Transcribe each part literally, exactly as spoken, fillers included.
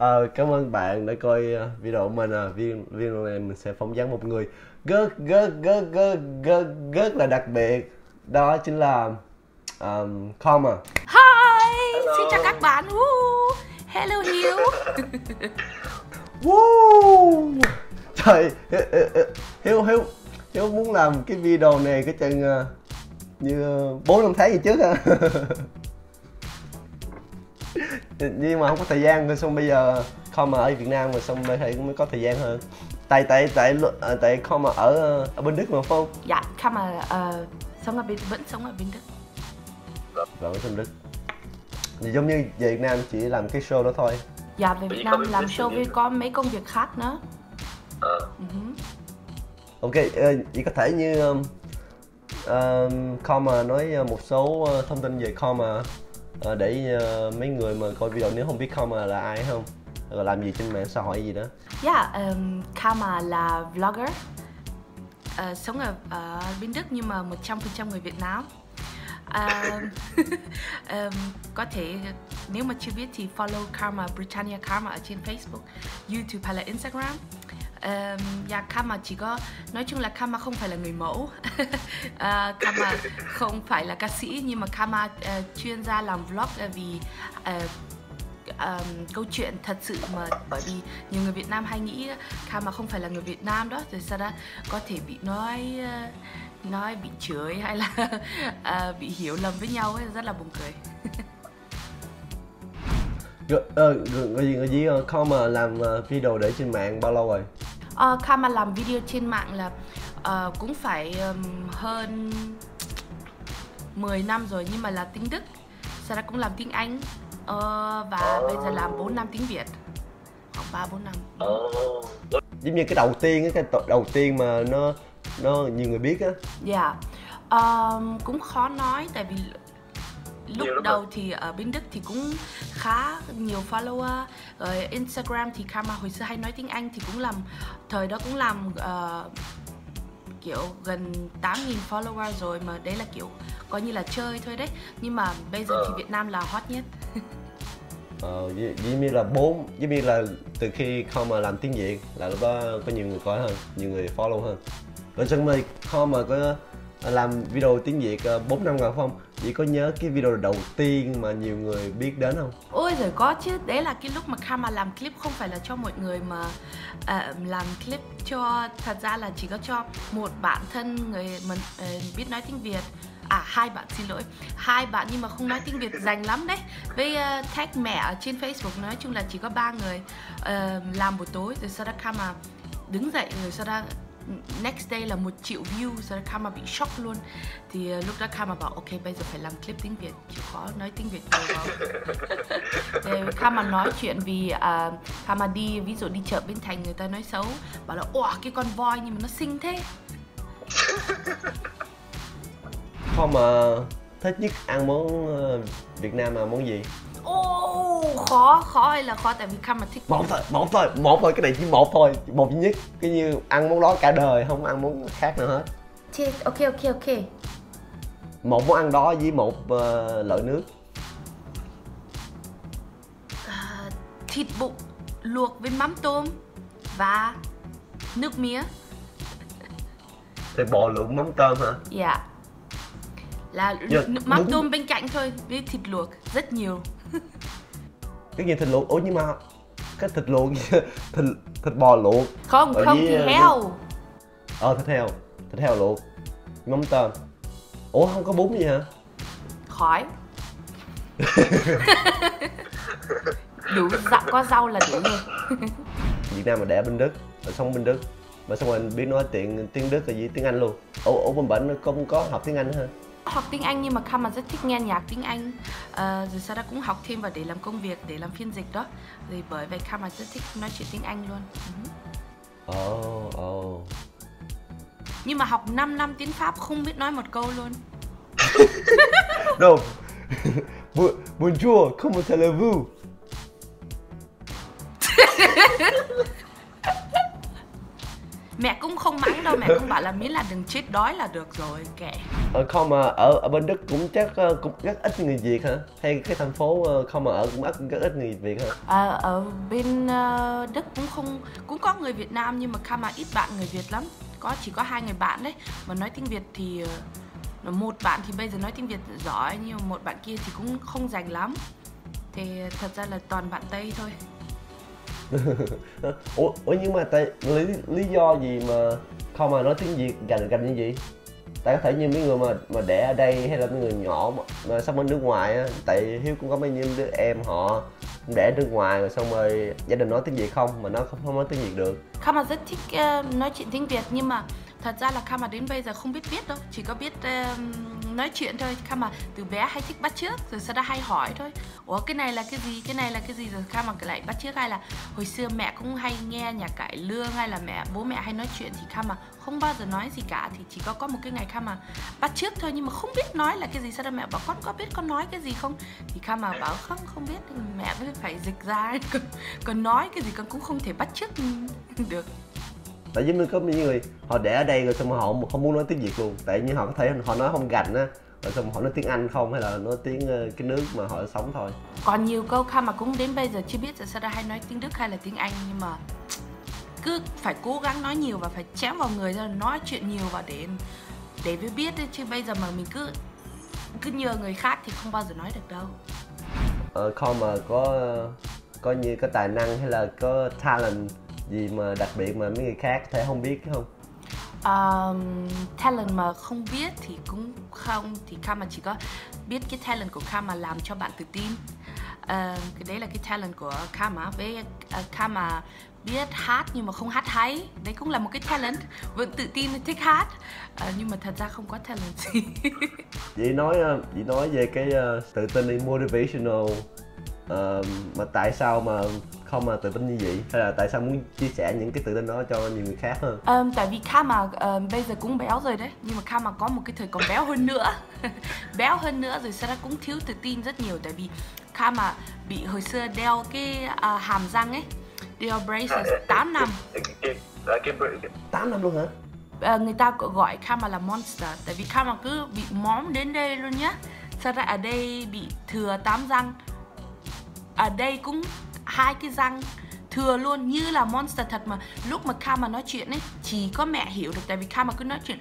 Ờ, cảm ơn bạn đã coi ờ, video của mình. À. Video, video này mình sẽ phỏng vấn một người rất rất rất rất rất rất là đặc biệt. Đó chính là um, Karma. Hi, xin chào các bạn. Woo. Hello Hiếu. Woo. Trời, Hiếu Hiếu Hiếu muốn làm cái video này cái chừng uh, như bốn năm tháng gì trước ha. Nhưng mà không có thời gian, rồi xong bây giờ Karma ở Việt Nam rồi xong mới thấy mới có thời gian hơn. Tại tại tại tại Karma ở ở bên Đức mà phải không? Dạ, Karma uh, sống ở bên vẫn sống ở bên Đức. Vẫn ở bên Đức. Thì giống như về Việt Nam chỉ làm cái show đó thôi. Dạ, về Việt Nam làm show với có mấy công việc khác nữa. Ờ. Uh-huh. Ok, uh, chỉ có thể như um, uh, Karma nói một số uh, thông tin về Karma. À, để uh, mấy người mà coi video nếu không biết Karma là ai không, rồi làm gì trên mạng xã hội gì đó. Yeah, um, Karma là vlogger, uh, sống ở uh, bên Đức nhưng mà một trăm phần trăm người Việt Nam. Uh, um, có thể nếu mà chưa biết thì follow Karma Britannia Karma ở trên Facebook, YouTube hay là Instagram. Um, yeah, Karma chỉ có nói chung là Karma không phải là người mẫu. uh, Karma không phải là ca sĩ, nhưng mà Karma uh, chuyên gia làm vlog uh, vì uh, um, câu chuyện thật sự mà, bởi vì nhiều người Việt Nam hay nghĩ Karma không phải là người Việt Nam đó, rồi sau đó có thể bị nói uh, nói bị chửi hay là uh, bị hiểu lầm với nhau ấy, rất là buồn cười. Người gì người gì Karma làm video để trên mạng bao lâu rồi? Uh, Karma làm video trên mạng là uh, cũng phải um, hơn mười năm rồi, nhưng mà là tiếng Đức, sau đó cũng làm tiếng Anh, uh, và oh. bây giờ làm bốn năm tiếng Việt, khoảng ba bốn năm. Oh. Giống như cái đầu tiên, cái đầu tiên mà nó nó nhiều người biết á. Dạ, yeah. uh, cũng khó nói, tại vì lúc đầu thì ở bên Đức thì cũng khá nhiều follower. Rồi Instagram thì Karma hồi xưa hay nói tiếng Anh thì cũng làm, thời đó cũng làm uh, kiểu gần tám nghìn follower rồi, mà đấy là kiểu coi như là chơi thôi đấy. Nhưng mà bây giờ thì Việt Nam là hot nhất. Ờ, giống như là bốn, giống như là từ khi Karma làm tiếng Việt là lúc đó có nhiều người coi hơn, nhiều người follow hơn. Rồi xong rồi Karma có làm video tiếng Việt bốn năm rồi không? Chị có nhớ cái video đầu tiên mà nhiều người biết đến không? Ôi giời, có chứ. Đấy là cái lúc mà Karma làm clip không phải là cho mọi người mà uh, làm clip cho, thật ra là chỉ có cho một bạn thân người mình uh, biết nói tiếng Việt. À, hai bạn, xin lỗi, hai bạn nhưng mà không nói tiếng Việt rành lắm đấy. Với uh, tag mẹ ở trên Facebook, nói chung là chỉ có ba người uh, làm buổi tối. Rồi sau đó Karma đứng dậy, rồi sau đó next day là một triệu view, sau đó Karma bị shock luôn. Thì uh, lúc đó Karma bảo ok, bây giờ phải làm clip tiếng Việt, chịu khó nói tiếng Việt nhiều vào. Thì Karma nói chuyện vì uh, Karma đi, ví dụ đi chợ Bến Thành người ta nói xấu, bảo là ủa cái con voi nhưng mà nó xinh thế. Không mà thích nhất ăn món uh, Việt Nam là món gì? Ồ, oh, khó, khó hay là khó, tại vì Karma thích một thôi, một thôi, một thôi, cái này chỉ một thôi, một duy nhất, cái như ăn món đó cả đời, không ăn món khác nữa hết. Chết, ok ok ok. Một món ăn đó với một uh, loại nước. Uh, thịt bụng luộc với mắm tôm và nước mía. Thì bò luộc mắm tôm hả? Dạ, yeah. Là yeah, mắm đúng. Tôm bên cạnh thôi, với thịt luộc rất nhiều. Cái gì thịt luộc? Ủa nhưng mà cái thịt luộc thịt thịt bò luộc. Không, không, thịt heo. Ờ, thịt heo, thịt heo luộc, mắm tôm. Ủa không có bún gì hả? Khỏi. Đủ dạo có rau là đủ rồi. Việt Nam mà đẻ bên Đức, rồi sống bên Đức, mà xong rồi biết nói tiếng tiếng Đức là gì, tiếng Anh luôn. Ủa, ủa bên bệnh không có học tiếng Anh hả? Học tiếng Anh nhưng mà Karma rất thích nghe nhạc tiếng Anh, à, rồi sau đó cũng học thêm vào để làm công việc, để làm phiên dịch đó. Rồi bởi vậy Karma rất thích nói chuyện tiếng Anh luôn. Ồ, uh-huh. ồ. Oh, oh. Nhưng mà học năm năm tiếng Pháp không biết nói một câu luôn. No. Bonjour, comment allez-vous? Mẹ cũng không mắng đâu, mẹ cũng bảo là miễn là đừng chết đói là được rồi, kệ. Ờ, không mà ở ở bên Đức cũng chắc ờ, cũng rất ít người Việt hả? Hay cái thành phố ờ, không mà ở cũng ít rất ít người Việt hả? À, ở bên ờ, Đức cũng không cũng có người Việt Nam nhưng mà Kama ít bạn người Việt lắm. Có chỉ có hai người bạn đấy mà nói tiếng Việt thì ờ, một bạn thì bây giờ nói tiếng Việt giỏi nhưng mà một bạn kia thì cũng không rành lắm. Thì thật ra là toàn bạn Tây thôi. ủa, ủa nhưng mà tại lý, lý do gì mà không mà nói tiếng Việt gành gành như vậy? Tại có thể như mấy người mà mà đẻ ở đây hay là mấy người nhỏ mà, mà sống ở nước ngoài á, tại Hiếu cũng có mấy nhiêu đứa em họ cũng đẻ ở nước ngoài rồi xong rồi gia đình nói tiếng Việt không mà nó không, không nói tiếng Việt được. Kama rất thích uh, nói chuyện tiếng Việt nhưng mà thật ra là Kama đến bây giờ không biết viết đâu, chỉ có biết uh, nói chuyện thôi. Kama từ bé hay thích bắt chước rồi sau đó hay hỏi thôi. Ủa cái này là cái gì, cái này là cái gì, rồi Kama lại bắt chước. Hay là hồi xưa mẹ cũng hay nghe nhạc cải lương hay là mẹ bố mẹ hay nói chuyện thì Kama không bao giờ nói gì cả, thì chỉ có có một cái ngày Kama bắt chước thôi nhưng mà không biết nói là cái gì. Sau đó mẹ bảo con có biết con nói cái gì không, thì Kama bảo không không biết, thì mẹ mới phải dịch ra. Còn, còn nói cái gì con cũng không thể bắt chước được. Tại giống như có những người họ đẻ ở đây rồi xong rồi họ không muốn nói tiếng Việt luôn, tại như họ có thể họ nói không gành á, rồi xong rồi họ nói tiếng Anh không hay là nói tiếng uh, cái nước mà họ sống thôi. Còn nhiều câu Kama cũng đến bây giờ chưa biết là sao ra hay nói tiếng Đức hay là tiếng Anh, nhưng mà cứ phải cố gắng nói nhiều và phải chém vào người ra, nói chuyện nhiều và để để mới biết đấy, chứ bây giờ mà mình cứ cứ nhờ người khác thì không bao giờ nói được đâu. Ờ, không mà có có như có tài năng hay là có talent gì mà đặc biệt mà mấy người khác có thể không biết không? Um, talent mà không biết thì cũng không, thì Kama chỉ có biết cái talent của Kama làm cho bạn tự tin. Uh, cái đấy là cái talent của Kama. Với uh, Kama biết hát nhưng mà không hát hay, đấy cũng là một cái talent. Vẫn tự tin thích hát uh, nhưng mà thật ra không có talent gì. Chị nói chị nói về cái uh, tự tin đi, motivational, uh, mà tại sao mà không mà tự tin như vậy, hay là tại sao muốn chia sẻ những cái tự tin đó cho nhiều người khác hơn? Um, tại vì Kama uh, bây giờ cũng béo rồi đấy, nhưng mà Kama có một cái thời còn béo hơn nữa. Béo hơn nữa rồi sau đó cũng thiếu tự tin rất nhiều, tại vì Kama bị hồi xưa đeo cái uh, hàm răng ấy, đeo braces tám năm. tám năm luôn hả? Uh, người ta gọi Kama là monster, tại vì Kama cứ bị móm đến đây luôn nhá. Sau đó ở đây bị thừa tám răng, ở đây cũng hai cái răng thừa luôn, như là monster thật. Mà lúc mà Kama nói chuyện ấy chỉ có mẹ hiểu được, tại vì Kama cứ nói chuyện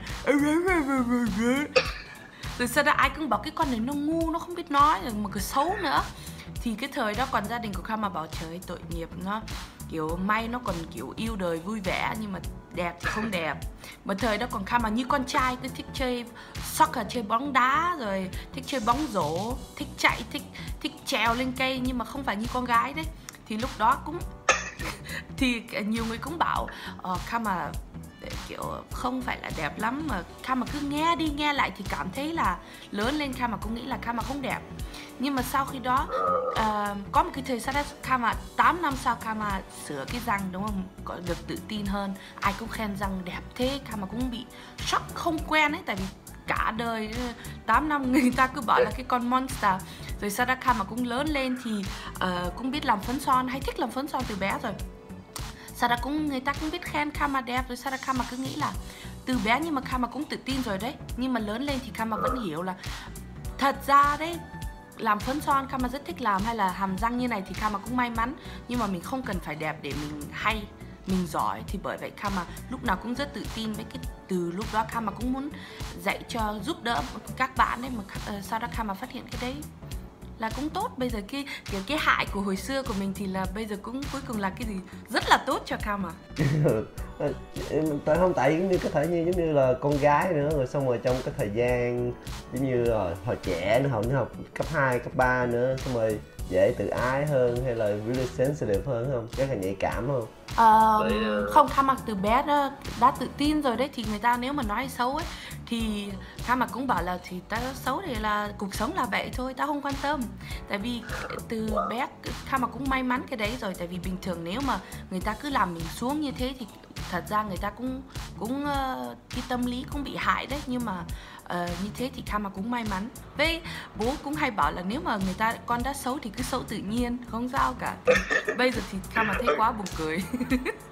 rồi sau đó ai cũng bảo cái con này nó ngu, nó không biết nói, rồi mà cứ xấu nữa. Thì cái thời đó còn gia đình của Kama bảo trời tội nghiệp nó, kiểu may nó còn kiểu yêu đời vui vẻ nhưng mà đẹp thì không đẹp. Mà thời đó còn Kama như con trai, cứ thích chơi soccer, chơi bóng đá, rồi thích chơi bóng rổ, thích chạy, thích thích trèo lên cây, nhưng mà không phải như con gái đấy. Thì lúc đó cũng thì nhiều người cũng bảo uh, Kama kiểu không phải là đẹp lắm, mà Kama cứ nghe đi nghe lại thì cảm thấy là lớn lên Kama cũng nghĩ là Kama không đẹp. Nhưng mà sau khi đó uh, có một cái thời gian đó Kama tám năm sau Kama sửa cái răng, đúng không, có được tự tin hơn, ai cũng khen răng đẹp thế. Kama cũng bị shock không quen ấy, tại vì cả đời tám năm người ta cứ bảo là cái con monster. Rồi sau đó Kama cũng lớn lên thì uh, cũng biết làm phấn son, hay thích làm phấn son từ bé rồi. Sau đó cũng người ta cũng biết khen Kama đẹp, rồi sau đó Kama cứ nghĩ là từ bé nhưng mà Kama cũng tự tin rồi đấy. Nhưng mà lớn lên thì Kama vẫn hiểu là thật ra đấy, làm phấn son Kama rất thích làm, hay là hàm răng như này thì Kama cũng may mắn, nhưng mà mình không cần phải đẹp để mình hay, mình giỏi. Thì bởi vậy Kama lúc nào cũng rất tự tin với cái từ lúc đó. Kama cũng muốn dạy cho, giúp đỡ các bạn đấy, mà uh, sau đó Kama phát hiện cái đấy là cũng tốt. Bây giờ cái kiểu cái hại của hồi xưa của mình thì là bây giờ cũng cuối cùng là cái gì rất là tốt cho Kama. Tại không, tại giống như có thể như giống như là con gái nữa, rồi xong rồi trong cái thời gian giống như là hồi trẻ nữa, học nữa, học cấp hai, cấp ba nữa, xong rồi dễ tự ái hơn hay là really sensitive hơn không? Rất là nhạy cảm không? Uh, không, Kama từ bé đã, đã tự tin rồi đấy. Thì người ta nếu mà nói xấu ấy thì Kama cũng bảo là thì ta xấu thì là cuộc sống là vậy thôi, ta không quan tâm. Tại vì từ bé Kama cũng may mắn cái đấy rồi. Tại vì bình thường nếu mà người ta cứ làm mình xuống như thế thì thật ra người ta cũng cũng uh, cái tâm lý cũng bị hại đấy. Nhưng mà uh, như thế thì Kama cũng may mắn. Với bố cũng hay bảo là nếu mà người ta con đã xấu thì cứ xấu tự nhiên, không sao cả. Bây giờ thì Kama thấy quá buồn cười.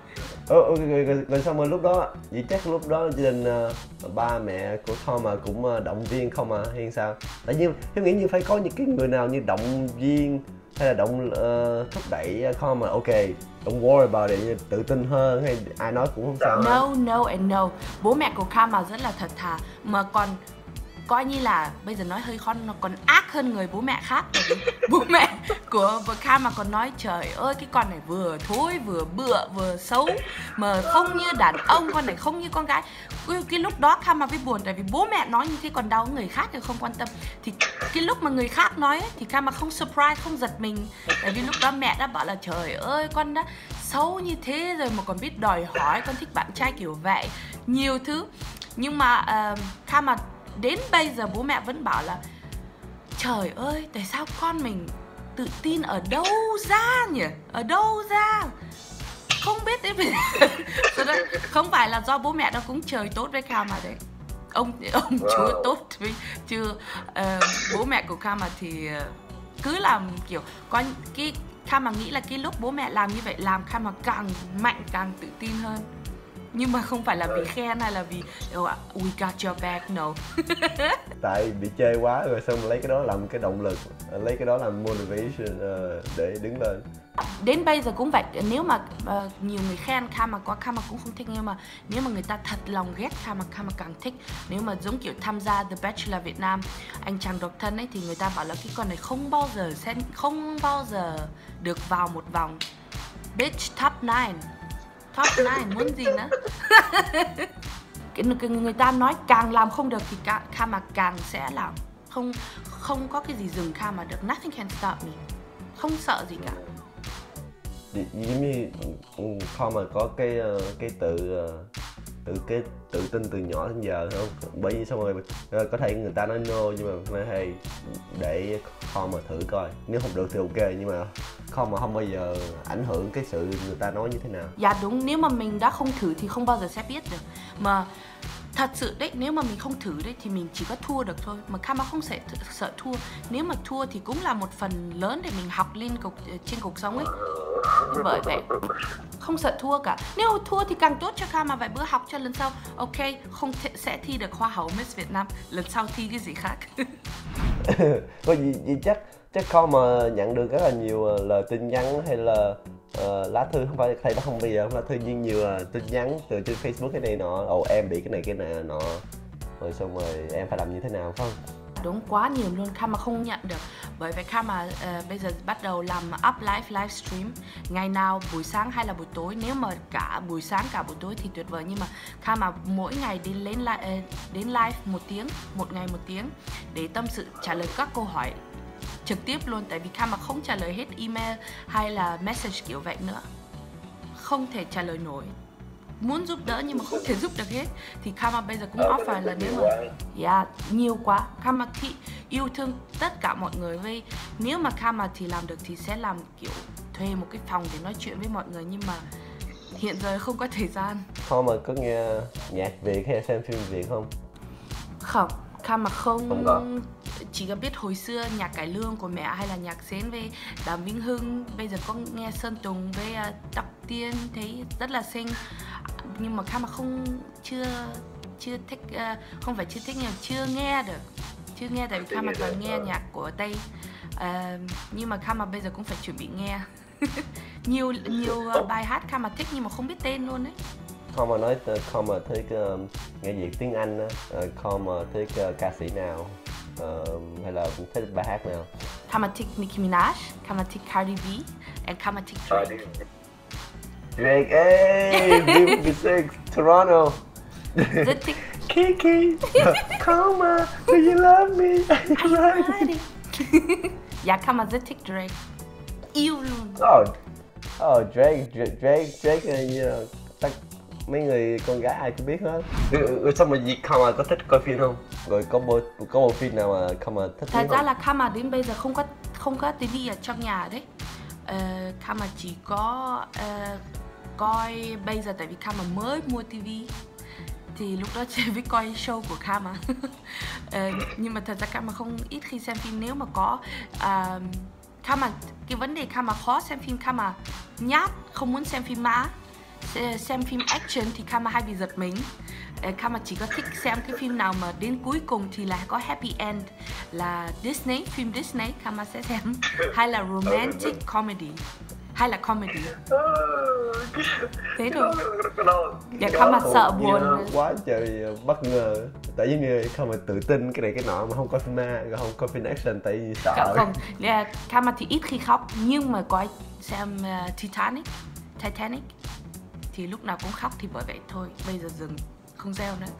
Ờ, ừ, rồi, rồi, rồi xong rồi lúc đó vậy chắc lúc đó gia đình uh, ba mẹ của Thomas cũng uh, động viên không à hay sao? Tại vì em nghĩ như phải có những cái người nào như động viên hay là động uh, thúc đẩy con mà ok, don't worry about it, tự tin hơn hay ai nói cũng không sao. No, no and no. Bố mẹ của Karma rất là thật thà, mà còn coi như là bây giờ nói hơi khó, nó còn ác hơn người bố mẹ khác. Bởi vì bố mẹ của Karma còn nói trời ơi cái con này vừa thối vừa bựa vừa xấu mà không như đàn ông, con này không như con gái. Cái, cái lúc đó Karma mới buồn, tại vì bố mẹ nói như thế còn đâu người khác thì không quan tâm. Thì cái lúc mà người khác nói ấy, thì Karma không surprise, không giật mình, tại vì lúc đó mẹ đã bảo là trời ơi con đã xấu như thế rồi mà còn biết đòi hỏi, con thích bạn trai kiểu vậy, nhiều thứ. Nhưng mà uh, Karma đến bây giờ bố mẹ vẫn bảo là trời ơi tại sao con mình tự tin ở đâu ra nhỉ, ở đâu ra không biết đấy. Không phải là do bố mẹ nó cũng trời tốt với Karma đấy, ông ông wow. Chúa tốt với chưa. Uh, bố mẹ của Karma thì uh, cứ làm kiểu có cái Karma nghĩ là cái lúc bố mẹ làm như vậy làm Karma càng mạnh càng tự tin hơn. Nhưng mà không phải là vì khen hay là vì oh, we got your back, no. Tại bị chê quá rồi xong lấy cái đó làm cái động lực, lấy cái đó làm motivation uh, để đứng lên. Đến bây giờ cũng vậy, nếu mà uh, nhiều người khen Karma quá Karma cũng không thích, nhưng mà nếu mà người ta thật lòng ghét Karma, Karma càng thích. Nếu mà giống kiểu tham gia The Bachelor Việt Nam, anh chàng độc thân ấy, thì người ta bảo là cái con này không bao giờ sẽ không bao giờ được vào một vòng. Bitch top nine. Top nine muốn gì nữa. Người ta nói càng làm không được thì Karma càng sẽ làm. Không không có cái gì dừng Karma được. Nothing can stop me. Không sợ gì cả. Giống như Karma có cái cái tự tự cái tự tin từ nhỏ đến giờ không? Bởi vì xong rồi có thể người ta nói no nhưng mà hay để Karma thử coi, nếu không được thì ok, nhưng mà không mà không bao giờ ảnh hưởng cái sự người ta nói như thế nào. Dạ đúng, nếu mà mình đã không thử thì không bao giờ sẽ biết được. Mà thật sự đấy, nếu mà mình không thử đấy thì mình chỉ có thua được thôi. Mà Karma không sợ, sợ thua. Nếu mà thua thì cũng là một phần lớn để mình học lên cuộc, trên cuộc sống ấy. Bởi vậy không sợ thua cả. Nếu thua thì càng tốt cho Karma, vài bữa học cho lần sau. Ok, không thể, sẽ thi được Hoa hậu Miss Việt Nam, lần sau thi cái gì khác. Có gì, gì chắc chắc Karma nhận được rất là nhiều lời tin nhắn hay là uh, lá thư, không phải thầy đó không bây giờ không lá thư nhưng nhiều uh, tin nhắn từ trên Facebook cái này nọ, ồ em bị cái này cái này nọ, rồi xong rồi em phải làm như thế nào phải không? Đúng, quá nhiều luôn, Karma không nhận được. Bởi vậy Karma uh, bây giờ bắt đầu làm up live livestream ngày nào, buổi sáng hay là buổi tối. Nếu mà cả buổi sáng cả buổi tối thì tuyệt vời, nhưng mà Karma mỗi ngày đi lên li- uh, đến live một tiếng, một ngày một tiếng để tâm sự trả lời các câu hỏi trực tiếp luôn. Tại vì Karma không trả lời hết email hay là message kiểu vậy nữa, không thể trả lời nổi. Muốn giúp đỡ nhưng mà không thể giúp được hết. Thì Karma bây giờ cũng offer là nếu mà yeah, nhiều quá, Karma thì yêu thương tất cả mọi người. Với nếu mà Karma thì làm được thì sẽ làm kiểu thuê một cái phòng để nói chuyện với mọi người, nhưng mà hiện giờ không có thời gian. Karma có nghe nhạc Việt hay xem phim Việt không? Không, Karma không, không có. Chỉ có biết hồi xưa nhạc cải lương của mẹ hay là nhạc Sến với Đàm Vĩnh Hưng. Bây giờ có nghe Sơn Tùng với uh, Tóc Tiên thấy rất là xinh. Nhưng mà Karma không chưa chưa thích, uh, không phải chưa thích nhưng mà chưa nghe được, chưa nghe tại vì Karma toàn nghe nhạc của Tây. Uh, nhưng mà Karma bây giờ cũng phải chuẩn bị nghe. nhiều nhiều uh, bài hát Karma thích nhưng mà không biết tên luôn đấy. Karma nói Karma thích uh, nghe nhạc tiếng Anh á, uh, Karma thích uh, ca sĩ nào uh, hay là thích bài hát nào? Karma thích Nicki Minaj, Karma thích Cardi B, and Karma thích Drake. Drake, hey, Beautiful Six, Toronto. Rất thích. Kiki, Karma, do you love me? Right. Dạ, Karma rất thích Drake, yêu luôn. Oh, oh Drake, Drake, Drake, Drake, you know, tất mấy người con gái ai cũng biết hết. Rồi xong rồi gì Karma có thích coi phim không? Rồi có bộ có bộ phim nào mà Karma thích? Thật ra là Karma đến bây giờ không có không có tivi ở trong nhà đấy. Uh, Karma chỉ có uh, coi bây giờ tại vì Karma mới mua tivi thì lúc đó chỉ biết coi show của Karma. uh, nhưng mà thật ra Karma không ít khi xem phim. Nếu mà có uh, Karma, cái vấn đề Karma khó xem phim, Karma nhát, không muốn xem phim ma. se- xem phim action thì Kama hay bị giật mình. Ờ, Kama chỉ có thích xem cái phim nào mà đến cuối cùng thì là có happy end, là Disney, phim Disney Kama sẽ xem, hay là romantic comedy, hay là comedy. Thế thôi. Dạ Kama sợ buồn. Quá trời bất ngờ. Tại vì người không mà tự tin cái này cái nọ mà không có phim ma, không có phim action tại vì sợ. Không, không. Yeah, Kama thì ít khi khóc, nhưng mà có xem uh, Titanic, Titanic thì lúc nào cũng khóc, thì bởi vậy thôi bây giờ dừng, không gieo nữa.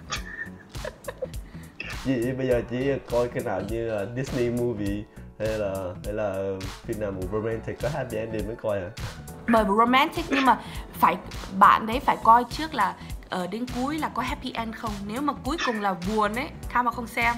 Vì bây giờ chỉ coi cái nào như là Disney movie hay là hay là phim nào một romantic có happy ending mới coi hả? Mời romantic nhưng mà phải bạn đấy phải coi trước là ở đến cuối là có happy end không. Nếu mà cuối cùng là buồn ấy, Kama không xem.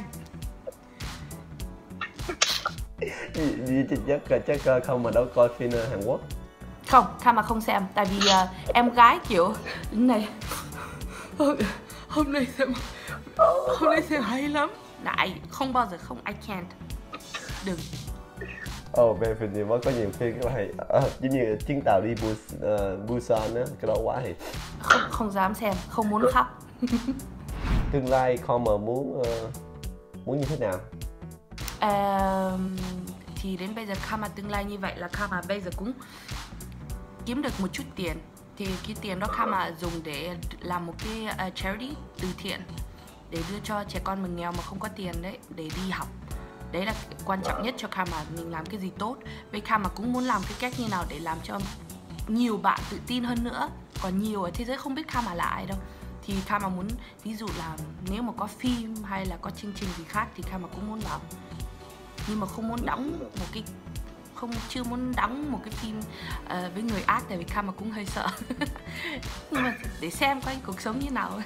Vì, vì chắc chắc không mà đâu coi phim Hàn Quốc. Không, Kama không xem. Tại vì uh, em gái kiểu này hôm nay xem hôm nay xem hay lắm. Này, không bao giờ không, I can't. Đừng. Ồ, oh, về phim gì mới có nhiều phim cái này à, giống như chuyến tàu đi Bus, uh, Busan á, cái đó quá thì không không dám xem, không muốn khóc. Tương lai con mà muốn uh, muốn như thế nào? Uh, thì đến bây giờ Kama tương lai như vậy là Kama bây giờ cũng kiếm được một chút tiền, thì cái tiền đó Kama dùng để làm một cái uh, charity từ thiện để đưa cho trẻ con mình nghèo mà không có tiền đấy, để đi học. Đấy là quan trọng nhất cho Kama, mình làm cái gì tốt. Với Kama cũng muốn làm cái cách như nào để làm cho nhiều bạn tự tin hơn nữa. Còn nhiều ở thế giới không biết Kama là ai đâu. Thì Kama muốn, ví dụ là nếu mà có phim hay là có chương trình gì khác thì Kama cũng muốn làm. Nhưng mà không muốn đóng một cái, không chưa muốn đóng một cái phim uh, với người ác, tại vì Kama cũng hơi sợ. Nhưng mà để xem coi cuộc sống như nào.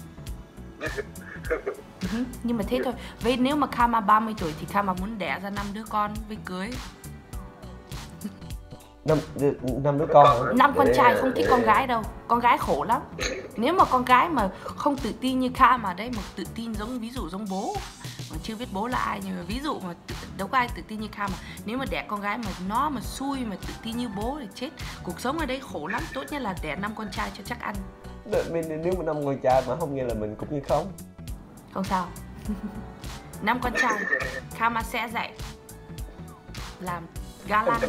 Nhưng mà thế thôi. Với nếu mà Kama ba mươi tuổi thì Kama muốn đẻ ra năm đứa con với cưới. Năm năm đứa con hả? Năm con trai, không thích con gái đâu. Con gái khổ lắm. Nếu mà con gái mà không tự tin như Kama đấy, mà tự tin giống, ví dụ giống bố mà chưa biết bố là ai, nhưng mà ví dụ mà tự, đâu có ai tự tin như Kama. Nếu mà đẻ con gái mà nó mà xui mà tự tin như bố thì chết. Cuộc sống ở đây khổ lắm. Tốt nhất là đẻ năm con trai cho chắc ăn. Nếu mà năm con trai mà không nghe là mình cũng như không. Không sao. Năm con trai Kama sẽ dạy làm ga lăng.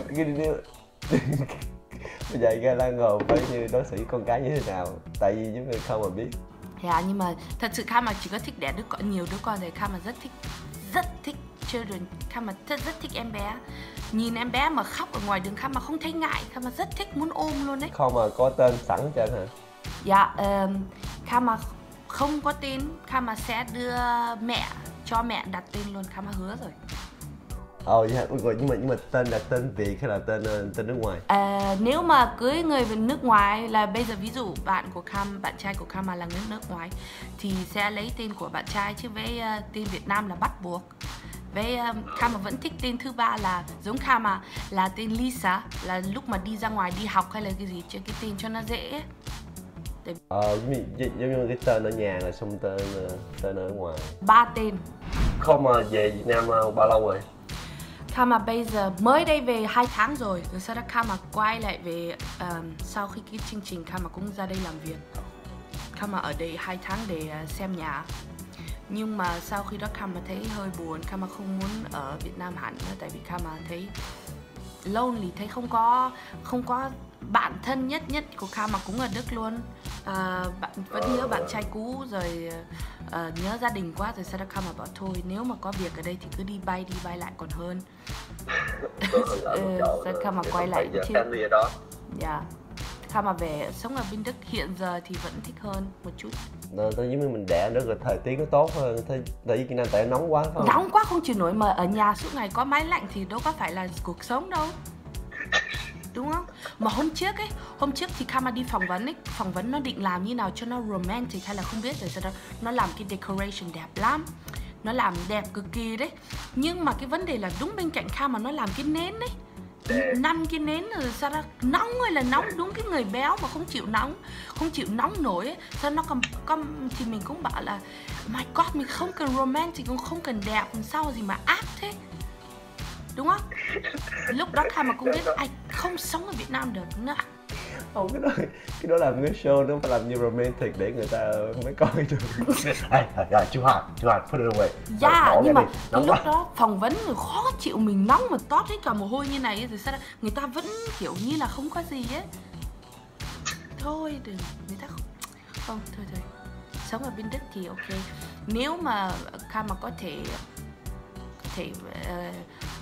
Bây giờ ga lăng rồi phải như đối xử con cái như thế nào, tại vì những người không mà biết. Yeah, nhưng mà thật sự Kama chỉ có thích đẻ đứa con, nhiều đứa con thì Kama rất thích, rất thích children. Kama rất, rất thích em bé. Nhìn em bé mà khóc ở ngoài đường Kama không thấy ngại, Kama rất thích, muốn ôm luôn đấy. Không mà có tên sẵn cho anh hả? Dạ, yeah, um, Kama không có tên, Kama sẽ đưa mẹ, cho mẹ đặt tên luôn, Kama hứa rồi. Ồ, oh, yeah. nhưng mà nhưng mà tên là tên Việt hay là tên tên nước ngoài? À, nếu mà cưới người về nước ngoài là bây giờ ví dụ bạn của Kama, bạn trai của Kama là người nước ngoài thì sẽ lấy tên của bạn trai, chứ với uh, tên Việt Nam là bắt buộc. Với um, Kama vẫn thích tên thứ ba là giống Kama là tên Lisa, là lúc mà đi ra ngoài đi học hay là cái gì cho cái tên cho nó dễ. Ờ, giống như cái tên ở nhà là xong tên tên ở ngoài. Ba tên. Không mà về Việt Nam bao lâu rồi? Kama bây giờ mới đây về hai tháng rồi, rồi sau đó Kama quay lại về um, sau khi cái chương trình Kama cũng ra đây làm việc. Kama ở đây hai tháng để uh, xem nhà. Nhưng mà sau khi đó Kama thấy hơi buồn, Kama không muốn ở Việt Nam hẳn nữa, tại vì Kama thấy lonely, thấy không có không có bạn thân nhất nhất của Kama cũng ở Đức luôn. À, bạn vẫn nhớ bạn trai cũ rồi, uh, nhớ gia đình quá, rồi sau đó Kama bảo thôi nếu mà có việc ở đây thì cứ đi bay đi bay lại còn hơn. ừ, sau Kama quay lại chứ. Dạ. Kama về sống ở bên Đức hiện giờ thì vẫn thích hơn một chút. Tôi giống như mình đẻ rất là thời tiết nó tốt hơn, tại vì Việt Nam tại nóng quá phải không? Nóng quá không chịu nổi, mà ở nhà suốt ngày có máy lạnh thì đâu có phải là cuộc sống đâu. Đúng không? Mà hôm trước ấy, hôm trước thì Kama đi phỏng vấn ấy, phỏng vấn nó định làm như nào cho nó romantic hay là không biết, rồi sau đó nó làm cái decoration đẹp lắm. Nó làm đẹp cực kỳ đấy. Nhưng mà cái vấn đề là đúng bên cạnh Kama nó làm cái nến đấy. Năm cái nến rồi sao đó nóng ơi là nóng, đúng cái người béo mà không chịu nóng, không chịu nóng nổi ấy. Sao nó còn, còn thì mình cũng bảo là my god, mình không cần romantic, cũng không cần đẹp, sao gì mà ác thế. Đúng không? Lúc đó Kama cũng biết ai không sống ở Việt Nam được nữa. Không, cái đó cái đó làm cái show nó phải làm như romantic để người ta mới coi được. Hey, hey, chú Hạt, chú Hạt, put it away. Dạ, nhưng mà cái lúc đó phỏng vấn người khó chịu, mình nóng mà toát hết cả mồ hôi như này rồi sao người ta vẫn kiểu như là không có gì ấy. Thôi đừng, người ta không, không thôi thôi. Sống ở bên Đức thì ok. Nếu mà Karma có thể có thể uh,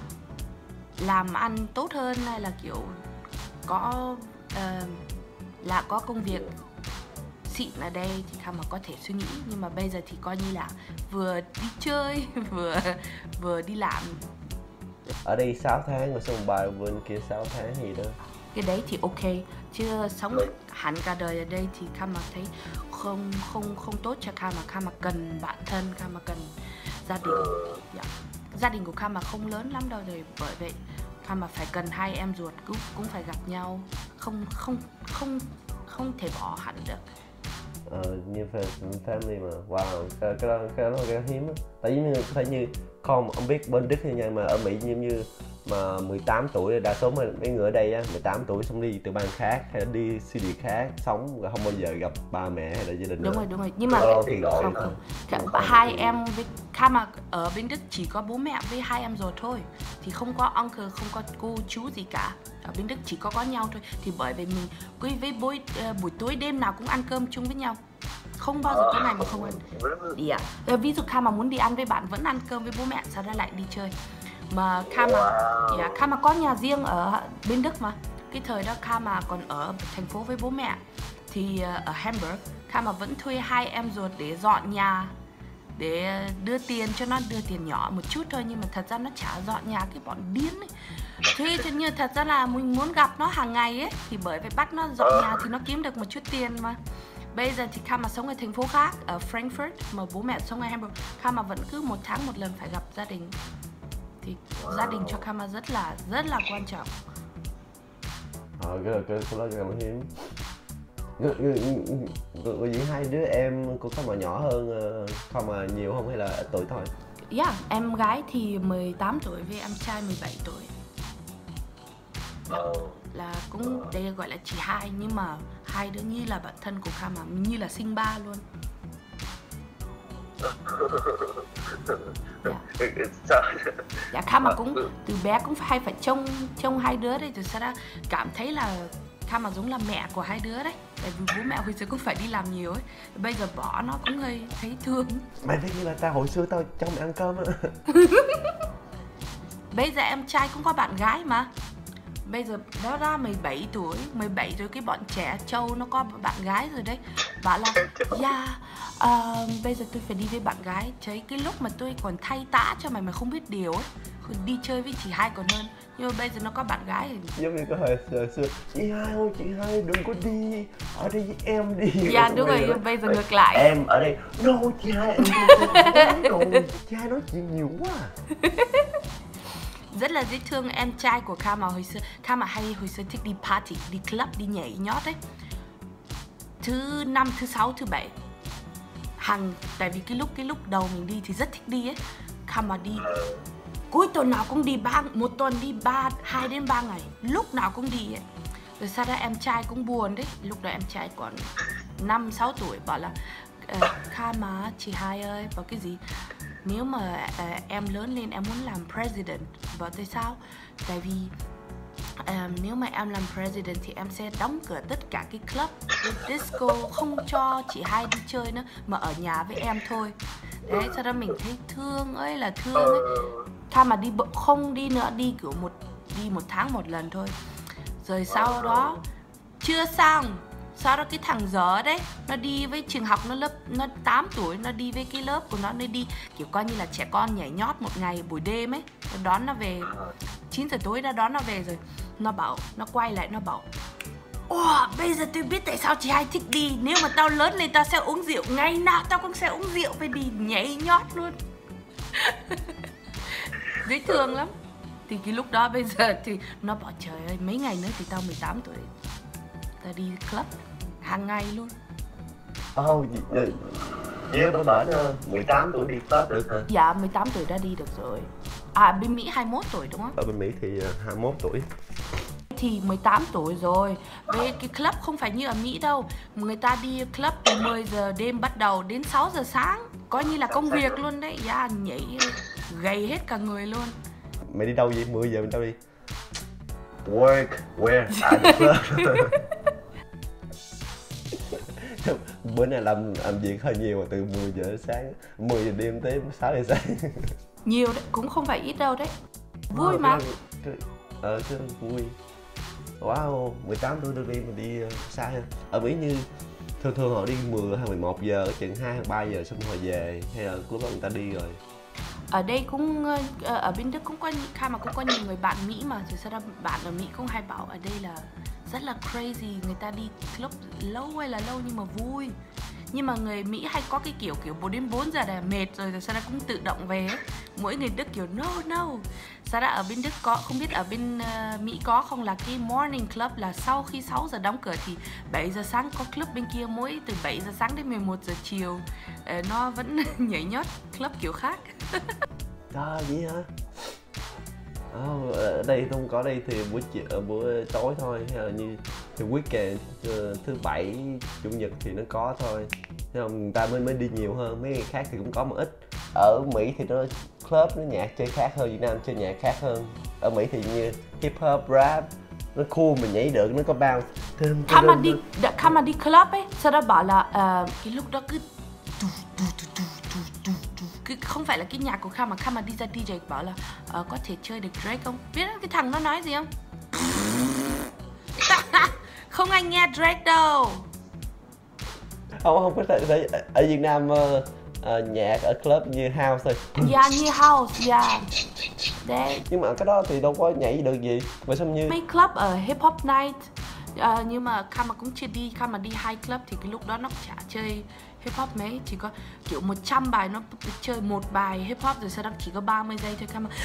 làm ăn tốt hơn hay là kiểu có uh, là có công việc xịn ở đây thì Karma có thể suy nghĩ, nhưng mà bây giờ thì coi như là vừa đi chơi vừa vừa đi làm. Ở đây sáu tháng rồi xong bài bên kia sáu tháng gì đó. Cái đấy thì ok, chứ sống hẳn cả đời ở đây thì Karma thấy không không không tốt cho Karma. Karma cần bạn thân, Karma cần gia đình. Yeah. Gia đình của Karma không lớn lắm đâu rồi, bởi vậy Karma phải cần hai em ruột cũng cũng phải gặp nhau, không không không không thể bỏ hẳn được. Ờ, như family mà, wow, cái cái đó cái đó cái hiếm á. Tại vì như thấy như con ông biết bên Đức thì nha, mà ở Mỹ như như mà mười tám tuổi đa số mấy người ở đây á, mười tám tuổi xong đi từ bang khác hay là đi city khác sống rồi không bao giờ gặp ba mẹ hay là gia đình. Đúng nữa. rồi đúng rồi, nhưng mà Đó, thì không, không. Cả, hai em với Karma ở bên Đức chỉ có bố mẹ với hai em ruột thôi, thì không có uncle, không có cô chú gì cả. Ở bên Đức chỉ có có nhau thôi, thì bởi vì mình quý với buổi uh, buổi tối đêm nào cũng ăn cơm chung với nhau, không bao giờ cái này mà không ăn. Yeah. Ví dụ Karma muốn đi ăn với bạn vẫn ăn cơm với bố mẹ, sau đó lại đi chơi. Mà Karma, yeah, Karma có nhà riêng ở bên Đức mà. Cái thời đó Karma còn ở thành phố với bố mẹ thì uh, ở Hamburg, Karma vẫn thuê hai em ruột để dọn nhà, để đưa tiền cho nó, đưa tiền nhỏ một chút thôi, nhưng mà thật ra nó chả dọn nhà, cái bọn điên ấy. Thế cho như thật ra là mình muốn gặp nó hàng ngày ấy, thì bởi vì bắt nó dọn nhà thì nó kiếm được một chút tiền mà. Bây giờ thì Karma sống ở thành phố khác, ở Frankfurt, mà bố mẹ sống ở Hamburg. Karma vẫn cứ một tháng một lần phải gặp gia đình. Thì gia đình cho Karma rất là rất là quan trọng. Ờ, cái cái cái đó rất là hiếm. Người gì hai đứa em của Karma nhỏ hơn Karma nhiều không hay là ít tuổi thôi? Yeah, em gái thì mười tám tuổi với em trai mười bảy tuổi. Là cũng đây gọi là chị hai, nhưng mà hai đứa như là bạn thân của Karma, như là sinh ba luôn. Yeah. Dạ, Karma cũng từ bé cũng hay phải trông trông hai đứa đấy, rồi sau đó cảm thấy là Karma giống là mẹ của hai đứa đấy. Tại vì bố mẹ hồi xưa cũng phải đi làm nhiều ấy, bây giờ bỏ nó cũng hơi thấy thương. Mày thấy như là tao hồi xưa tao cho mày ăn cơm á. Bây giờ em trai cũng có bạn gái mà. Bây giờ nó ra mười bảy tuổi, mười bảy tuổi cái bọn trẻ trâu nó có bạn gái rồi đấy. Bảo là yeah, uh, bây giờ tôi phải đi với bạn gái. Thấy cái lúc mà tôi còn thay tã cho mày mà không biết điều ấy, đi chơi với chị hai còn hơn. Nhưng mà bây giờ nó có bạn gái thì... Giống như có hồi xưa, xưa chị hai ơi, chị hai đừng có đi, ở đây với em đi. Dạ đúng rồi, rồi, bây giờ ngược lại. Em ở đây, no chị hai, em đi rồi, chị hai nói chuyện nhiều quá. Rất là dễ thương. Em trai của Karma hồi xưa, Karma hay hồi xưa thích đi party, đi club, đi nhảy nhót ấy. Thứ năm, thứ sáu, thứ bảy hàng, tại vì cái lúc cái lúc đầu mình đi thì rất thích đi ấy. Karma đi cuối tuần nào cũng đi ba, một tuần đi ba, hai đến ba ngày, lúc nào cũng đi ấy. Rồi sau đó em trai cũng buồn đấy, lúc đó em trai còn năm, sáu tuổi, bảo là uh, Karma, chị hai ơi, bảo cái gì? Nếu mà uh, em lớn lên em muốn làm president. Bảo tại sao? Tại vì um, nếu mà em làm president thì em sẽ đóng cửa tất cả cái club, cái disco, không cho chị hai đi chơi nữa, mà ở nhà với em thôi. Đấy, sau đó mình thấy thương ơi là thương ấy. Tha mà đi không đi nữa, đi kiểu một đi một tháng một lần thôi. Rồi sau đó chưa xong, sau đó cái thằng dở đấy, nó đi với trường học, nó lớp nó tám tuổi, nó đi với cái lớp của nó, nó đi kiểu coi như là trẻ con nhảy nhót một ngày buổi đêm ấy, nó đón nó về chín giờ tối, đã đón nó về rồi. Nó bảo, nó quay lại nó bảo: ồ, bây giờ tôi biết tại sao chị hai thích đi. Nếu mà tao lớn lên tao sẽ uống rượu, ngày nào tao cũng sẽ uống rượu, phải đi nhảy nhót luôn. Dễ thương lắm. Thì cái lúc đó bây giờ thì nó bảo trời ơi, mấy ngày nữa thì tao mười tám tuổi, tao đi club hàng ngày luôn. Ồ, gì vậy? Với bữa bển mười tám tuổi đi club được hả? Dạ, mười tám tuổi đã đi được rồi. À, bên Mỹ hai mươi mốt tuổi đúng không? Ở bên Mỹ thì hai mươi mốt tuổi. thì mười tám tuổi rồi. Với cái club không phải như ở Mỹ đâu. Người ta đi club từ mười giờ đêm bắt đầu đến sáu giờ sáng. Coi như là công việc luôn đấy. Yeah, nhảy gầy hết cả người luôn. Mày đi đâu vậy? mười giờ mình đâu đi? Work, where? À, the club. Bữa nay làm làm việc hơi nhiều, từ mười giờ sáng, mười giờ đêm tới sáu giờ sáng. Nhiều đấy, cũng không phải ít đâu đấy. Vui ờ, mà. Cái, ờ, cái vui. Wow, mười tám tuổi được đi mà đi uh, xa ha. Ở Mỹ như thường thường họ đi mười hay mười một giờ, chừng hai hay ba giờ xong họ về, hay là lúc đó người ta đi rồi. Ở đây cũng, ở bên Đức cũng có, Kha mà cũng có nhiều người bạn Mỹ mà. Rồi sau đó bạn ở Mỹ cũng hay bảo ở đây là rất là crazy, người ta đi club lâu hay là lâu nhưng mà vui. Nhưng mà người Mỹ hay có cái kiểu kiểu bốn đến bốn giờ là mệt rồi, rồi sau đó cũng tự động về ấy. Mỗi người Đức kiểu no no. Sau đó ở bên Đức có, không biết ở bên uh, Mỹ có không, là cái morning club là sau khi sáu giờ đóng cửa thì bảy giờ sáng có club bên kia, mỗi từ bảy giờ sáng đến mười một giờ chiều. uh, Nó vẫn nhảy nhót club kiểu khác. À vậy hả? Oh, ở đây không có, đây thì buổi chiều, buổi tối thôi, hay là như thì weekend thứ bảy chủ nhật thì nó có thôi, thế mà người ta mới mới đi nhiều hơn. Mấy ngày khác thì cũng có một ít. Ở Mỹ thì nó club, nó nhạc chơi khác hơn, Việt Nam chơi nhạc khác hơn. Ở Mỹ thì như hip hop, rap, nó cool, mình nhảy được, nó có bounce. Kha mà đi, Kha mà đi club ấy, sau đó bảo là uh, cái lúc đó cứ cái không phải là cái nhạc của Kha, mà Kha mà đi ra đi jay bảo là uh, có thể chơi được Drake không? Biết cái thằng nó nói gì không? Không ai nghe Drake đâu. Không, không có thể. Ở Việt Nam uh, uh, nhạc ở club như house thôi. Dạ, yeah, như house, yeah. Đấy. Nhưng mà cái đó thì đâu có nhảy được gì. Mà sao như mấy club ở hip hop night. Uh, nhưng mà Kha mà cũng chưa đi, Kha mà đi hai club thì cái lúc đó nó chả chơi hip hop mấy, chỉ có kiểu một trăm bài nó chơi một bài hip hop, rồi sau đó chỉ có ba mươi giây thôi. Kha mà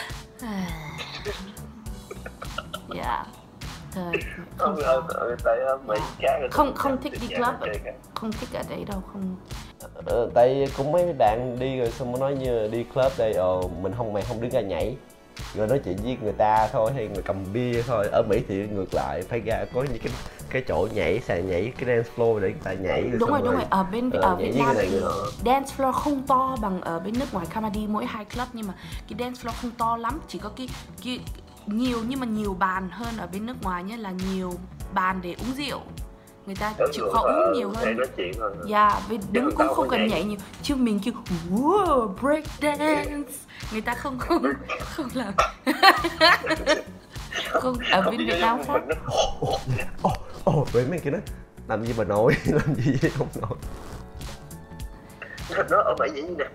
yeah. Thời, không không, không không thích đi club, không thích ở đấy đâu, không. Ờ, tại cũng mấy bạn đi rồi xong mới nói như đi club đây, ờ, mình không mày không đứng ra nhảy rồi nói chuyện với người ta thôi, hay người cầm bia thôi. Ở Mỹ thì ngược lại, phải ra có những cái cái chỗ nhảy, sàn nhảy, cái dance floor để người ta nhảy. Rồi đúng rồi, đúng rồi. Ở bên ờ, ở Việt Nam thì này dance floor không to bằng ở bên nước ngoài. Kha mà đi mỗi hai club nhưng mà cái dance floor không to lắm, chỉ có cái cái nhiều nhưng mà nhiều bàn hơn ở bên nước ngoài nhé, là nhiều bàn để uống rượu. Người ta chịu khó uống nhiều hơn. Dạ, yeah, vì đứng cũng không cần nhảy nhiều. Chứ mình kêu wow, break dance. Người ta không không không làm. Không, ở bên Việt Nam khác. Ồ, ồ, vậy mấy cái đó làm gì mà nổi, làm gì vậy không nổi. Nó ở vậy vậy nè.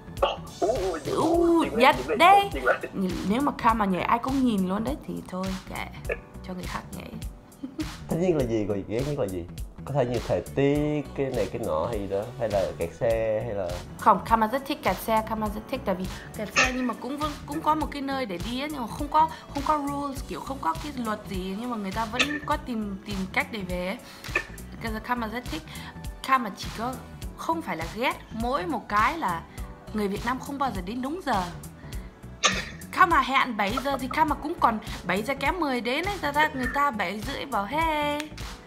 Uh, dạ đây. Nếu mà Kha mà nhảy ai cũng nhìn luôn đấy thì thôi kệ, cho người khác nhảy. Tất nhiên là gì, rồi ghét nhất là gì? Có thể như thời tiết, cái này cái nọ hay gì đó, hay là kẹt xe, hay là... Không, Kha mà rất thích kẹt xe, Kha mà rất thích, tại vì kẹt xe nhưng mà cũng cũng có một cái nơi để đi ấy, nhưng mà không có không có rules, kiểu không có cái luật gì, nhưng mà người ta vẫn có tìm tìm cách để về ấy. Kha mà rất thích. Kha mà chỉ có không phải là ghét, mỗi một cái là người Việt Nam không bao giờ đến đúng giờ. Kha mà hẹn bảy giờ thì Kha mà cũng còn bảy giờ kém mười đến ấy, ra ra người ta bảy rưỡi bảo hey.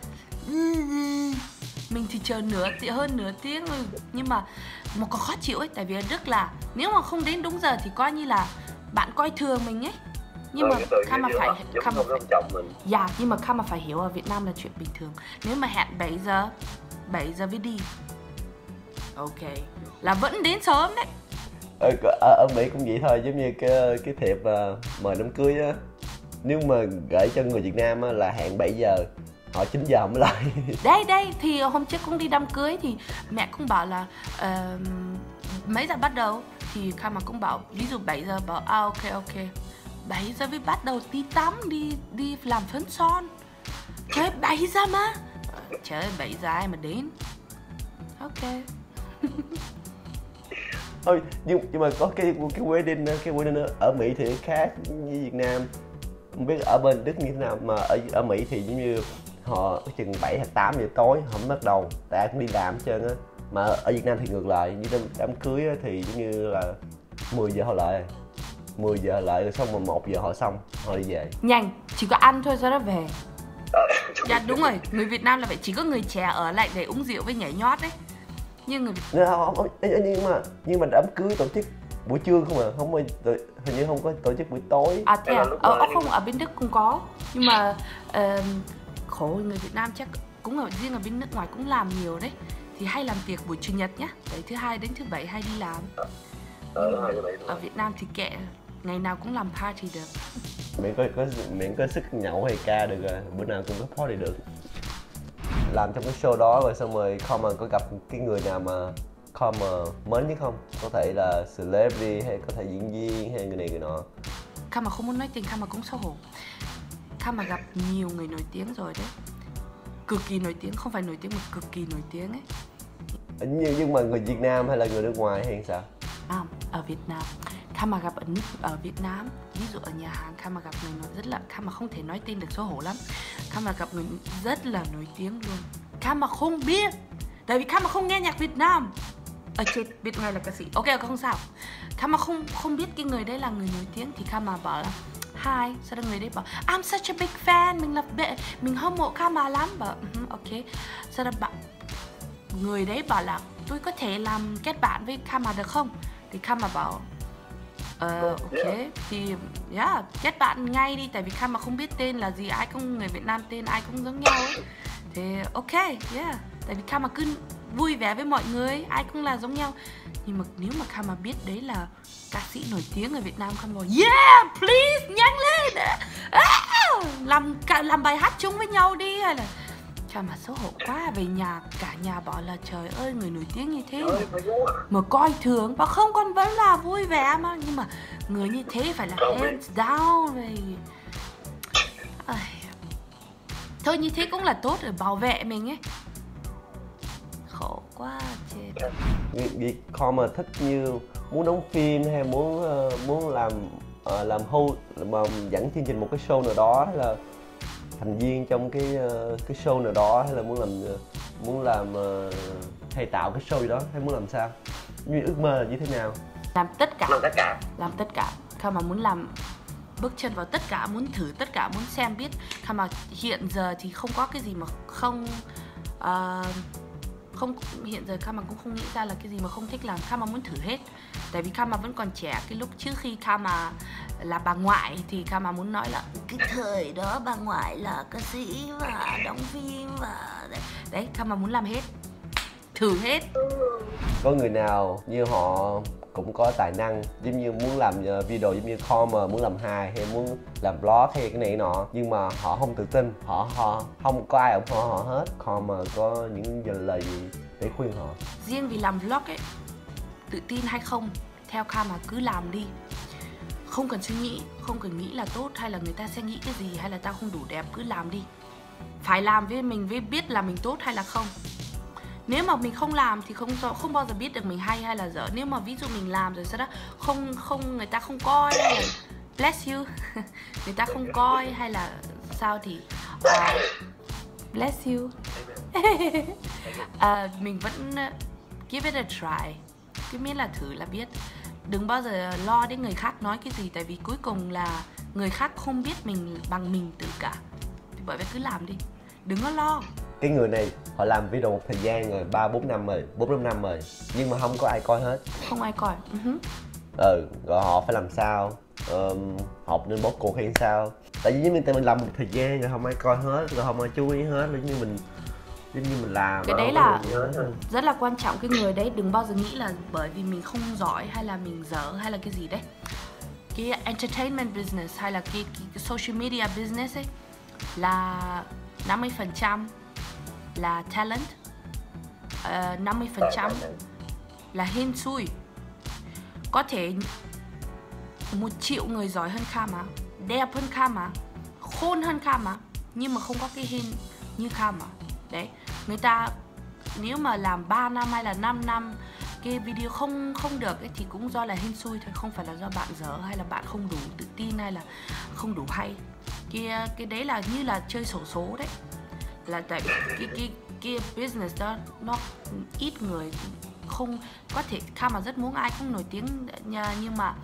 Mình thì chờ nửa hơn nửa tiếng rồi, nhưng mà một có khó chịu ấy, tại vì ở Đức là nếu mà không đến đúng giờ thì coi như là bạn coi thường mình ấy. Nhưng mà Kha mà phải Kha mà phải dạ, nhưng mà Kha mà phải hiểu ở Việt Nam là chuyện bình thường. Nếu mà hẹn bảy giờ bảy giờ mới đi, ok, là vẫn đến sớm đấy. Ở, ở, ở Mỹ cũng vậy thôi, giống như cái cái thiệp uh, mời đám cưới á, nếu mà gửi cho người Việt Nam á, là hẹn bảy giờ, họ chín giờ mới lại. Đây đây thì hôm trước cũng đi đám cưới thì mẹ cũng bảo là uh, mấy giờ bắt đầu, thì Kha mà cũng bảo ví dụ bảy giờ, bảo à ok ok, bảy giờ mới bắt đầu đi tắm, đi đi làm phấn son. Trời, bảy giờ mà. Trời ơi, bảy giờ ai mà đến. Ok. Thôi, nhưng, nhưng mà có cái cái wedding cái wedding ở Mỹ thì khác với Việt Nam. Không biết ở bên Đức như thế nào, mà ở ở Mỹ thì giống như họ chừng bảy hoặc tám giờ tối họ mới bắt đầu, tại ai cũng đi làm hết trơn á. Mà ở Việt Nam thì ngược lại, như đám, đám cưới á, thì giống như là mười giờ họ lại, mười giờ họ lại rồi xong mà một giờ họ xong, họ đi về. Nhanh, chỉ có ăn thôi sau đó về. Ờ, Dạ đúng rồi, người Việt Nam là vậy, chỉ có người trẻ ở lại để uống rượu với nhảy nhót đấy. Nhưng người Nên không, không, nhưng mà nhưng mà đám cưới tổ chức buổi trưa không à, không có tổ- hình như không có tổ chức buổi tối. À thế Hay à? là lúc Ờ, mà ờ, không, ở bên Đức cũng có. Nhưng mà ờ, khổ người Việt Nam chắc cũng ở riêng ở bên nước ngoài cũng làm nhiều đấy. Thì hay làm tiệc buổi chủ nhật nhá. Đấy, thứ hai đến thứ bảy hay đi làm. ờ hai như vậy Ở Việt Nam thì kệ, ngày nào cũng làm party được. Miễn có, có miễn có sức nhậu hay ca được rồi, bữa nào cũng có party được. Làm trong cái show đó rồi xong rồi Karma có gặp cái người nào mà Karma mến nhất không? Có thể là celebrity hay có thể diễn viên hay người này người nọ. Karma không muốn nói tiền, Karma cũng xấu hổ. Karma gặp nhiều người nổi tiếng rồi đấy. Cực kỳ nổi tiếng, không phải nổi tiếng mà cực kỳ nổi tiếng ấy. Nhưng, nhưng mà người Việt Nam hay là người nước ngoài hay sao? À, ở Việt Nam, Karma gặp ở nước ở Việt Nam, ví dụ ở nhà hàng Karma gặp người nổi rất là, Karma không thể nói tên được, xấu hổ lắm. Karma gặp người rất là nổi tiếng luôn. Karma không biết, tại vì Karma không nghe nhạc Việt Nam. Ở chết, biết ngay là ca sĩ. Ok, không sao. Karma không không biết cái người đấy là người nổi tiếng thì Karma bảo là hi, sau đó người đấy bảo I'm such a big fan, mình là mình hâm mộ Karma lắm. Bảo uh, ok. Sau đó bạn người đấy bảo là tôi có thể làm kết bạn với Karma được không? Thì Karma bảo ờ ok, thì yeah, kết bạn ngay đi, tại vì Karma không biết tên là gì, ai cũng người Việt Nam tên ai cũng giống nhau ấy. Thì ok, yeah, tại vì Karma cứ vui vẻ với mọi người, ai cũng là giống nhau. Nhưng mà nếu mà Karma biết đấy là ca sĩ nổi tiếng ở Việt Nam, Karma bảo yeah, please, nhanh lên, ah, làm làm bài hát chung với nhau đi, hay là Karma xấu hổ quá, về nhà cả nhà bảo là trời ơi người nổi tiếng như thế mà, mà coi thường, và không, con vẫn là vui vẻ mà, nhưng mà người như thế phải là hands down về. Thôi như thế cũng là tốt để bảo vệ mình ấy. Khổ quá chết. Việc Karma thích như muốn đóng phim hay muốn uh, muốn làm uh, làm host mà dẫn chương trình một cái show nào đó, hay là thành viên trong cái uh, cái show nào đó, hay là muốn làm uh, muốn làm uh, hay tạo cái show gì đó, hay muốn làm sao, như ước mơ là như thế nào? Làm tất cả. làm tất cả Làm tất cả. Karma muốn làm bước chân vào tất cả, muốn thử tất cả, muốn xem biết. Karma hiện giờ thì không có cái gì mà không uh, không hiện giờ Karma cũng không nghĩ ra là cái gì mà không thích làm. Karma muốn thử hết, tại vì Karma vẫn còn trẻ. Cái lúc trước khi Karma là bà ngoại thì Karma muốn nói là cái thời đó bà ngoại là ca sĩ và đóng phim và đấy, đấy Karma muốn làm hết, thử hết. Có người nào như họ cũng có tài năng, giống như muốn làm video giống như Karma, muốn làm hài hay muốn làm blog hay cái này nọ, nhưng mà họ không tự tin, họ họ không có ai ủng hộ họ hết. Karma có những lời gì để khuyên họ? Riêng vì làm vlog ấy, tự tin hay không, theo Karma cứ làm đi, không cần suy nghĩ, không cần nghĩ là tốt hay là người ta sẽ nghĩ cái gì, hay là tao không đủ đẹp, cứ làm đi. Phải làm với mình mới biết là mình tốt hay là không. Nếu mà mình không làm thì không không bao giờ biết được mình hay hay là dở. Nếu mà ví dụ mình làm rồi sau đó không không người ta không coi, hay là bless you người ta không coi hay là sao thì uh, bless you uh, mình vẫn give it a try, cứ miễn là thử là biết. Đừng bao giờ lo đến người khác nói cái gì, tại vì cuối cùng là người khác không biết mình bằng mình tự cả. Thì bởi vậy cứ làm đi, đừng có lo. Cái người này họ làm video một thời gian rồi, ba bốn năm rồi, bốn năm năm rồi, nhưng mà không có ai coi hết. Không ai coi. Uh-huh. Ừ, rồi họ phải làm sao? Um, học nên bó cuộc hay sao? Tại vì mình tại mình làm một thời gian rồi không ai coi hết, rồi không ai chú ý hết, giống như mình giống như mình làm. Cái đấy là rất là quan trọng. Cái người đấy đừng bao giờ nghĩ là bởi vì mình không giỏi hay là mình dở hay là cái gì đấy. Cái entertainment business hay là cái, cái, cái social media business ấy là năm mươi phần trăm là talent, uh, năm mươi phần trăm là hên xui. Có thể một triệu người giỏi hơn Karma, đẹp hơn Karma, khôn hơn Karma, nhưng mà không có cái hên như Karma. Đấy, người ta nếu mà làm ba năm hay là năm năm cái video không không được ấy, thì cũng do là hên xui thôi, không phải là do bạn dở hay là bạn không đủ tự tin hay là không đủ hay. Cái cái đấy là như là chơi xổ số đấy. Là tại cái cái cái business đó nó ít người, không có thể. Karma rất muốn ai cũng nổi tiếng nhưng mà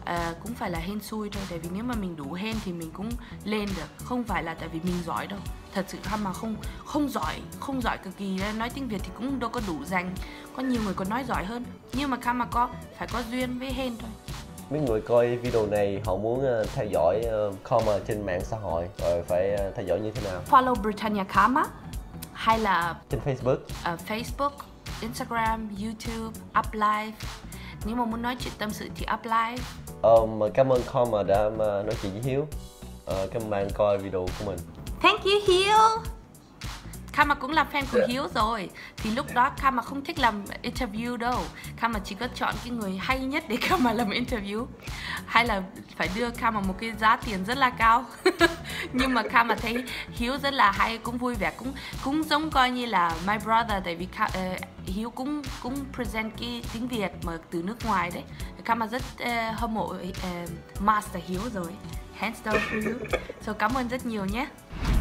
à, cũng phải là hên xui thôi. Tại vì nếu mà mình đủ hên thì mình cũng lên được, không phải là tại vì mình giỏi đâu. Thật sự Karma không không giỏi, không giỏi cực kỳ. Nói tiếng Việt thì cũng đâu có đủ dành, có nhiều người còn nói giỏi hơn. Nhưng mà Karma có phải có duyên với hên thôi. Mấy người coi video này họ muốn uh, theo dõi uh, Karma trên mạng xã hội rồi phải uh, theo dõi như thế nào? Follow Britannia Karma hay là Trên Facebook, uh, Facebook, Instagram, YouTube, Uplive. Nếu mà muốn nói chuyện tâm sự thì Uplive. um, Cảm ơn Karma đã mà nói chuyện với Hiếu. uh, Cảm ơn bạn coi video của mình. Thank you Hiếu. Karma cũng là fan của Hiếu rồi. Thì lúc đó Karma không thích làm interview đâu. Karma chỉ có chọn cái người hay nhất để Karma làm interview. Hay là phải đưa Karma một cái giá tiền rất là cao. Nhưng mà Karma thấy Hiếu rất là hay, cũng vui vẻ, cũng cũng giống coi như là my brother. Tại vì uh, Hiếu cũng cũng present cái tiếng Việt mà từ nước ngoài đấy. Karma rất uh, hâm mộ uh, Master Hiếu rồi. Hands down for you. So cảm ơn rất nhiều nhé.